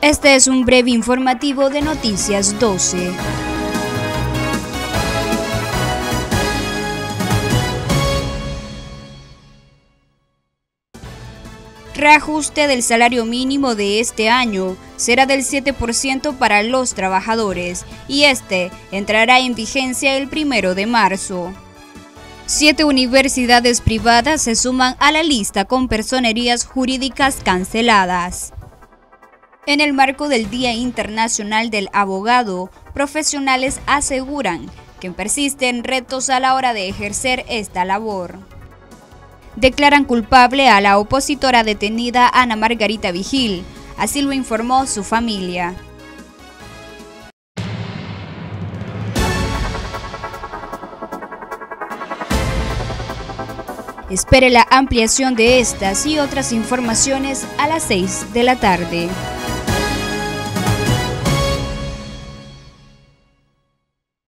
Este es un breve informativo de Noticias 12. Reajuste del salario mínimo de este año será del 7% para los trabajadores y este entrará en vigencia el 1 de marzo. 7 universidades privadas se suman a la lista con personerías jurídicas canceladas. En el marco del Día Internacional del Abogado, profesionales aseguran que persisten retos a la hora de ejercer esta labor. Declaran culpable a la opositora detenida Ana Margarita Vigil, así lo informó su familia. Espere la ampliación de estas y otras informaciones a las 6 de la tarde.